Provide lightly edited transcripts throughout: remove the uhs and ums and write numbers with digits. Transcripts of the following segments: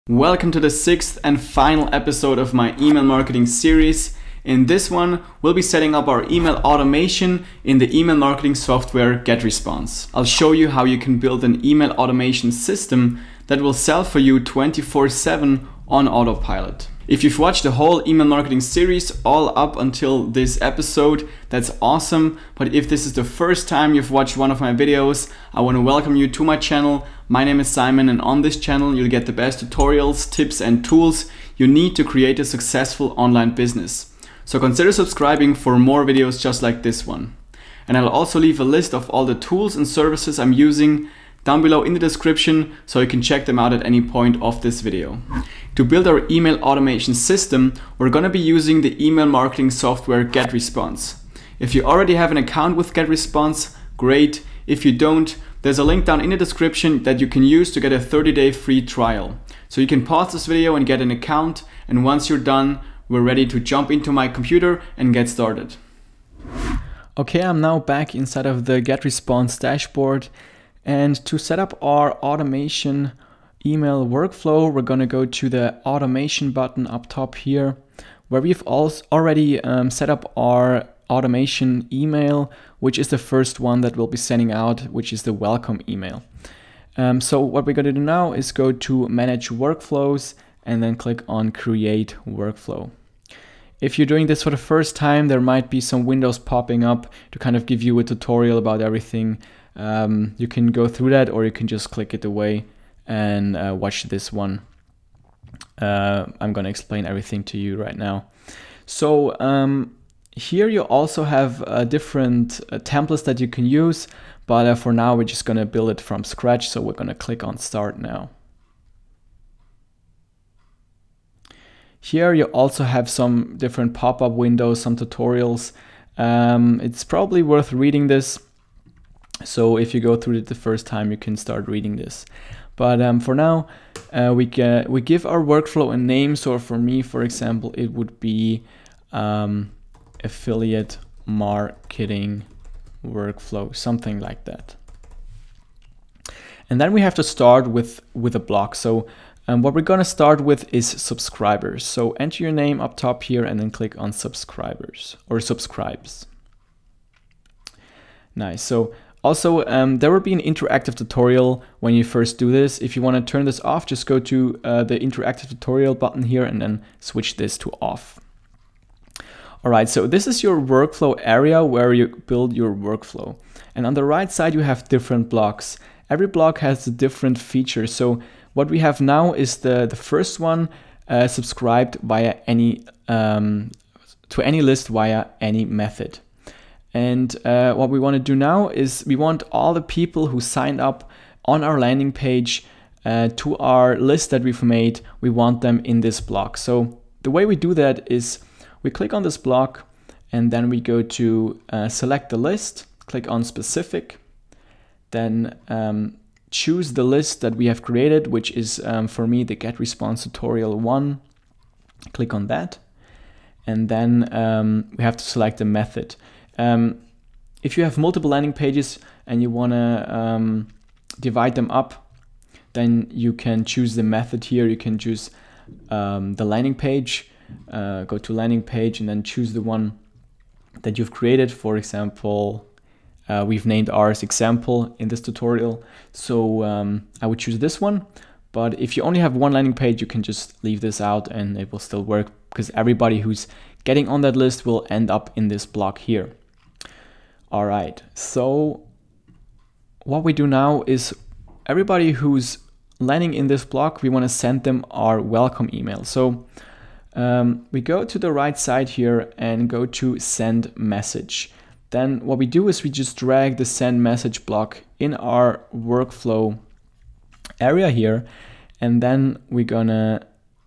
Welcome to the sixth and final episode of my email marketing series. In this one, we'll be setting up our email automation in the email marketing software GetResponse. I'll show you how you can build an email automation system that will sell for you 24/7 on autopilot. If you've watched the whole email marketing series all up until this episode, that's awesome. But if this is the first time you've watched one of my videos, I want to welcome you to my channel. My name is Simon, and on this channel you'll get the best tutorials, tips and tools you need to create a successful online business. So consider subscribing for more videos just like this one. And I'll also leave a list of all the tools and services I'm using down below in the description, so you can check them out at any point of this video. To build our email automation system, we're going to be using the email marketing software GetResponse. If you already have an account with GetResponse, great. If you don't, there's a link down in the description that you can use to get a 30-day free trial. So you can pause this video and get an account, and once you're done, we're ready to jump into my computer and get started. Okay, I'm now back inside of the GetResponse dashboard. And to set up our automation email workflow, we're going to go to the automation button up top here, where we've also already set up our automation email, which is the first one that we'll be sending out, which is the welcome email. So what we're going to do now is go to manage workflows and then click on create workflow. If you're doing this for the first time, there might be some windows popping up to kind of give you a tutorial about everything. You can go through that, or you can just click it away and watch this one. I'm going to explain everything to you right now. So here you also have different templates that you can use, but for now we're just going to build it from scratch. So we're going to click on start now. Here you also have some different pop-up windows, some tutorials. It's probably worth reading this. So if you go through it the first time, you can start reading this. But for now, we give our workflow a name. So for me, for example, it would be affiliate marketing workflow, something like that. And then we have to start with a block. So what we're going to start with is subscribers. So enter your name up top here and then click on subscribers or subscribes. Nice. So also, there will be an interactive tutorial when you first do this. If you want to turn this off, just go to the interactive tutorial button here and then switch this to off. All right, so this is your workflow area where you build your workflow. And on the right side, you have different blocks. Every block has a different feature. So what we have now is the first one, subscribed via any to any list via any method. And what we want to do now is we want all the people who signed up on our landing page to our list that we've made, we want them in this block. So the way we do that is we click on this block and then we go to select the list, click on specific, then choose the list that we have created, which is for me the GetResponse tutorial 1. Click on that, and then we have to select the method. If you have multiple landing pages and you want to divide them up, then you can choose the method here. You can choose the landing page, go to landing page and then choose the one that you've created. For example, we've named ours example in this tutorial. So I would choose this one, but if you only have one landing page, you can just leave this out and it will still work, because everybody who's getting on that list will end up in this block here. All right, so what we do now is everybody who's landing in this block, we want to send them our welcome email. So we go to the right side here and go to send message. Then what we do is we just drag the send message block in our workflow area here, and then we're gonna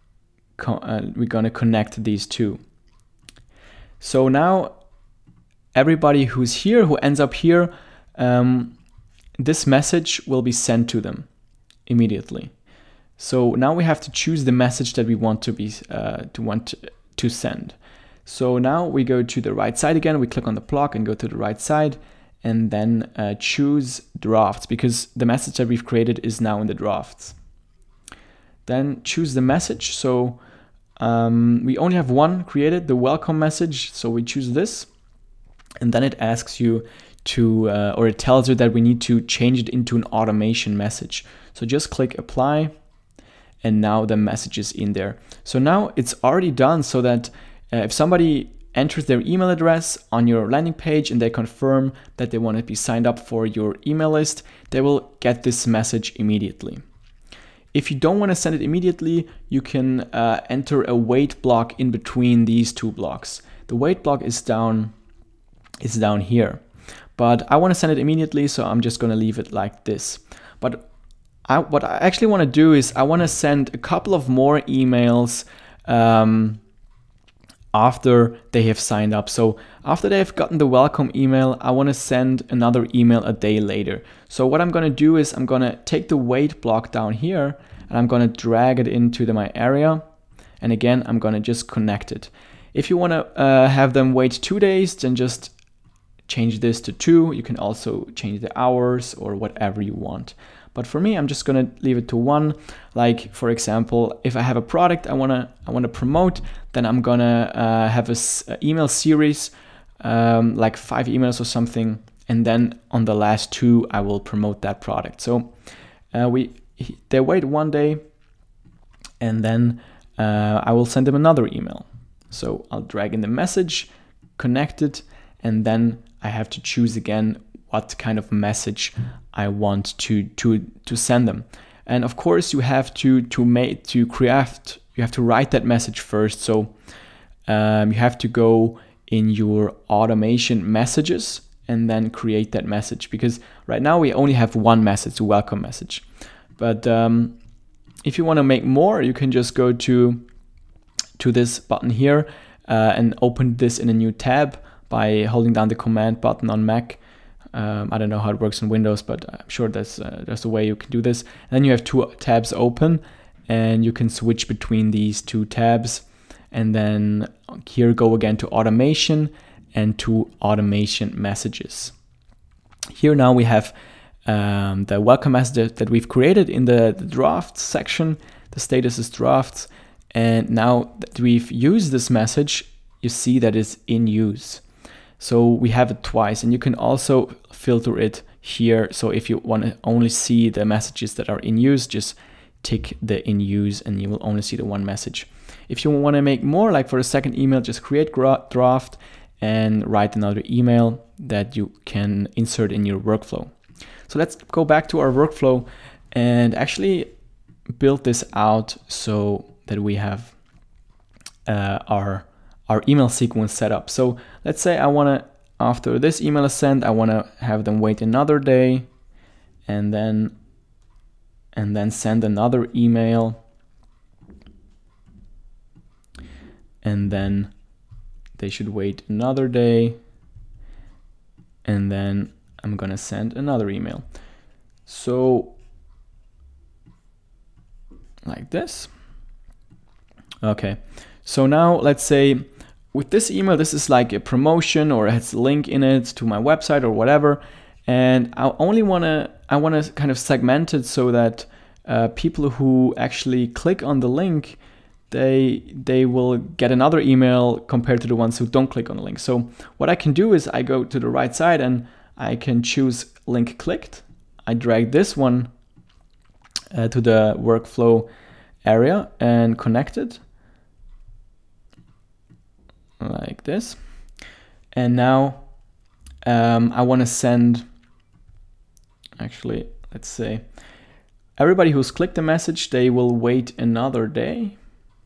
connect these two. So now everybody who's here, who ends up here, this message will be sent to them immediately. So now we have to choose the message that we want to send. So now we go to the right side again, we click on the block and go to the right side, and then choose drafts, because the message that we've created is now in the drafts. then choose the message. So we only have one created, the welcome message. So we choose this, and then it asks you to, or it tells you that we need to change it into an automation message. So just click apply, and now the message is in there. So now it's already done, so that if somebody enters their email address on your landing page and they confirm that they want to be signed up for your email list, they will get this message immediately. If you don't want to send it immediately, you can enter a wait block in between these two blocks. The wait block is down here, but I want to send it immediately, so I'm just going to leave it like this. But what I actually want to do is I want to send a couple of more emails after they have signed up. So after they have gotten the welcome email, I want to send another email a day later. So what I'm going to do is I'm going to take the wait block down here, and I'm going to drag it into my area. And again, I'm going to just connect it. If you want to have them wait 2 days, then just change this to 2. You can also change the hours or whatever you want. But for me, I'm just gonna leave it to 1. Like, for example, if I have a product I wanna promote, then I'm gonna have a email series, like 5 emails or something, and then on the last 2 I will promote that product. So they wait 1 day, and then I will send them another email. So I'll drag in the message, connect it, and then I have to choose again what kind of message I want to send them. And of course, you have to write that message first. So you have to go in your automation messages and then create that message, because right now we only have one message, a welcome message. But if you want to make more, you can just go to this button here and open this in a new tab by holding down the command button on Mac. I don't know how it works on Windows, but I'm sure there's a way you can do this. And then you have 2 tabs open, and you can switch between these 2 tabs. And then here go again to automation and to automation messages. Here now we have the welcome message that we've created in the drafts section. The status is drafts. And now that we've used this message, you see that it's in use. So we have it twice, and you can also filter it here. So if you want to only see the messages that are in use, just tick the in use and you will only see the one message. If you want to make more, like for the second email, just create draft and write another email that you can insert in your workflow. So let's go back to our workflow and actually build this out so that we have our email sequence set up. So let's say I want to, after this email is sent, I want to have them wait another day and then send another email, and then they should wait another day, and then I'm gonna send another email. So like this. Okay, so now let's say with this email, this is like a promotion or it has a link in it to my website or whatever, and I want to kind of segment it so that people who actually click on the link, they will get another email compared to the ones who don't click on the link. So what I can do is I go to the right side and I can choose link clicked. I drag this one to the workflow area and connect it like this. And now I want to send, actually, let's say everybody who's clicked the message, they will wait another day.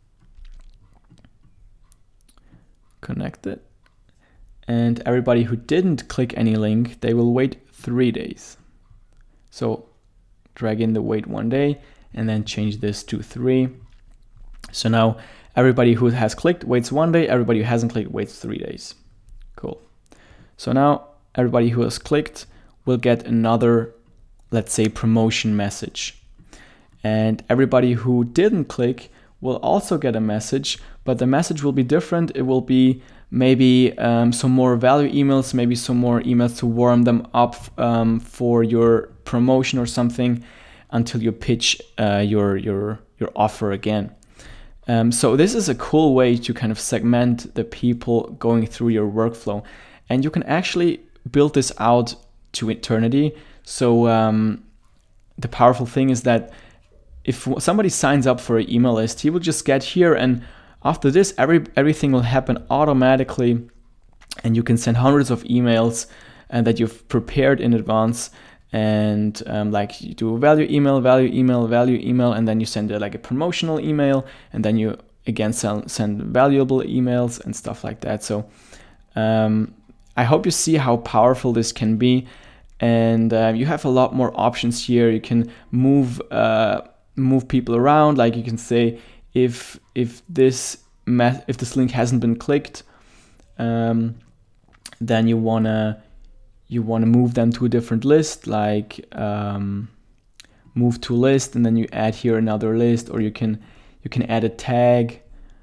Connect it. And everybody who didn't click any link, they will wait 3 days. So drag in the wait 1 day and then change this to 3. So now everybody who has clicked waits 1 day, everybody who hasn't clicked waits 3 days. Cool. So now everybody who has clicked will get another, let's say, promotion message. And everybody who didn't click will also get a message, but the message will be different. It will be maybe some more value emails, maybe some more emails to warm them up for your promotion or something until you pitch your your offer again. So this is a cool way to kind of segment the people going through your workflow, and you can actually build this out to eternity. So the powerful thing is that if somebody signs up for an email list, he will just get here, and after this, everything will happen automatically, and you can send hundreds of emails that you've prepared in advance. And like you do a value email, and then you send like a promotional email, and then you again send valuable emails and stuff like that. So I hope you see how powerful this can be, and you have a lot more options here. You can move people around. Like you can say if this link hasn't been clicked, then you wanna move them to a different list, like move to list, and then you add here another list, or you can add a tag.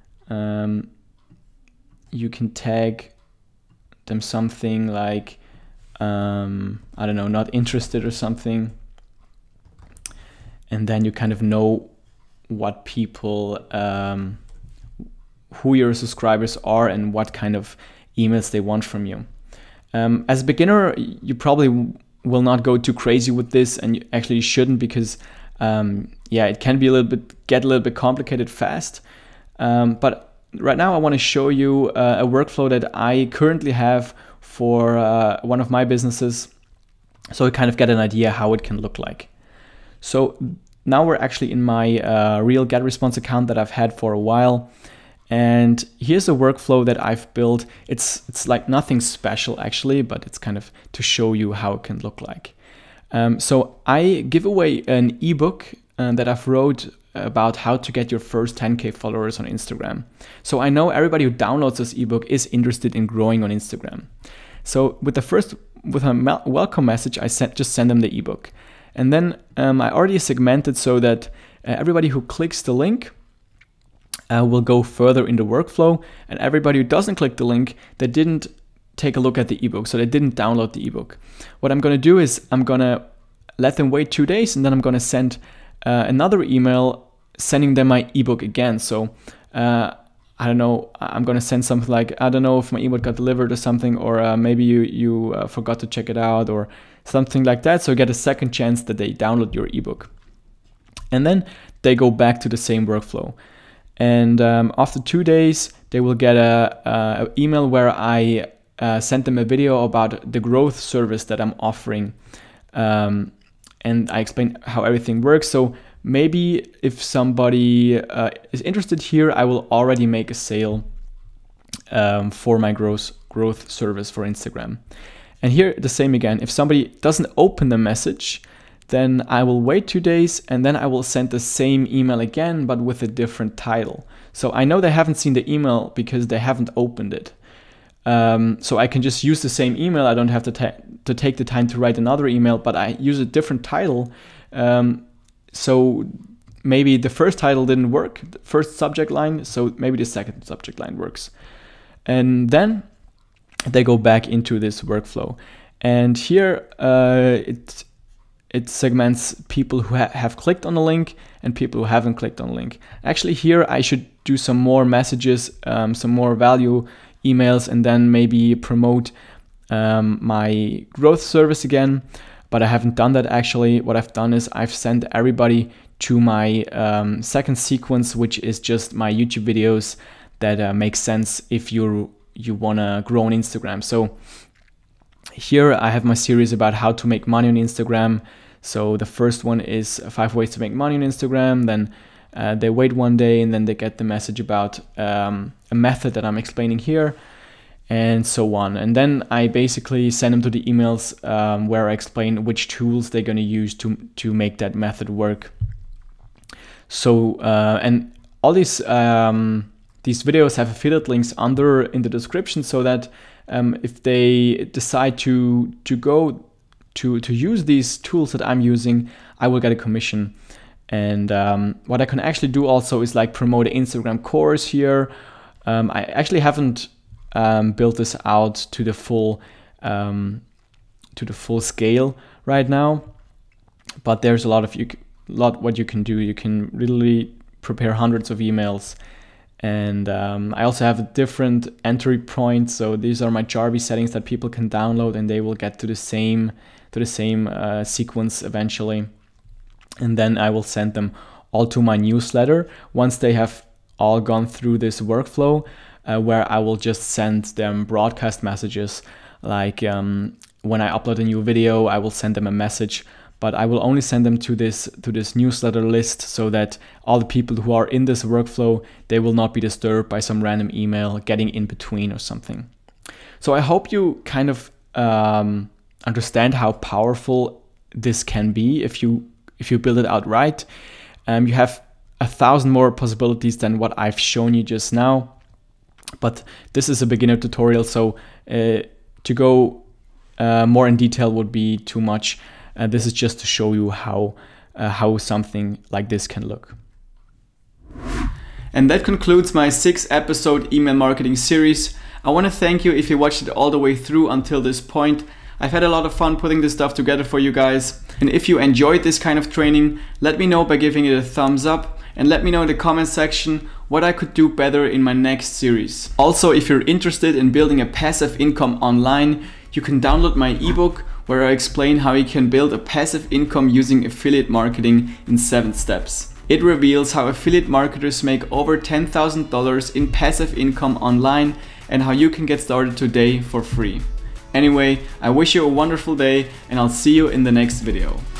You can tag them something like I don't know, not interested or something, and then you kind of know what people, who your subscribers are and what kind of emails they want from you. As a beginner, you probably will not go too crazy with this, and you actually shouldn't, because it can be get a little bit complicated fast. But right now I want to show you a workflow that I currently have for one of my businesses, so you kind of get an idea how it can look like. So now we're actually in my real GetResponse account that I've had for a while. And here's a workflow that I've built. It's like nothing special actually, but it's kind of to show you how it can look like. So I give away an ebook that I've wrote about how to get your first 10K followers on Instagram. So I know everybody who downloads this ebook is interested in growing on Instagram. So with a welcome message, I just send them the ebook. And then I already segmented so that everybody who clicks the link will go further in the workflow, and everybody who doesn't click the link, they didn't take a look at the ebook, so they didn't download the ebook. What I'm going to do is I'm going to let them wait 2 days, and then I'm going to send another email sending them my ebook again. So I don't know, I'm going to send something like, I don't know if my ebook got delivered or something, or maybe you forgot to check it out or something like that. So you get a second chance that they download your ebook. And then they go back to the same workflow. And after 2 days, they will get a email where I sent them a video about the growth service that I'm offering. And I explain how everything works. So maybe if somebody is interested here, I will already make a sale for my growth service for Instagram. And here the same again. If somebody doesn't open the message, then I will wait 2 days, and then I will send the same email again, but with a different title. So I know they haven't seen the email because they haven't opened it. So I can just use the same email. I don't have to take the time to write another email, but I use a different title. So maybe the first title didn't work, the first subject line, so maybe the second subject line works. And then they go back into this workflow. And here it segments people who have clicked on the link and people who haven't clicked on the link. Actually, here I should do some more messages, some more value emails, and then maybe promote my growth service again. But I haven't done that actually. What I've done is I've sent everybody to my second sequence, which is just my YouTube videos that make sense if you want to grow on Instagram. So here I have my series about how to make money on Instagram. So the first one is 5 ways to make money on Instagram. Then they wait 1 day, and then they get the message about a method that I'm explaining here, and so on. And then I basically send them to the emails where I explain which tools they're going to use to make that method work. So and all these videos have affiliate links in the description, so that if they decide to go to use these tools that I'm using, I will get a commission. And what I can actually do also is like promote an Instagram course here. I actually haven't built this out to the full scale right now, but there's a lot what you can do. You can really prepare hundreds of emails. And I also have a different entry point. So these are my Jarvis settings that people can download, and they will get to the same sequence eventually. And then I will send them all to my newsletter once they have all gone through this workflow, where I will just send them broadcast messages. Like when I upload a new video, I will send them a message, but I will only send them to this newsletter list, so that all the people who are in this workflow, they will not be disturbed by some random email getting in between or something. So I hope you kind of understand how powerful this can be if you build it out right. You have 1,000 more possibilities than what I've shown you just now, but this is a beginner tutorial, so to go more in detail would be too much. This is just to show you how something like this can look. And that concludes my 6-episode email marketing series. I want to thank you if you watched it all the way through until this point. I've had a lot of fun putting this stuff together for you guys. And if you enjoyed this kind of training, let me know by giving it a thumbs up, and let me know in the comment section what I could do better in my next series. Also, if you're interested in building a passive income online, you can download my ebook where I explain how you can build a passive income using affiliate marketing in 7 steps. It reveals how affiliate marketers make over $10,000 in passive income online, and how you can get started today for free. Anyway, I wish you a wonderful day, and I'll see you in the next video.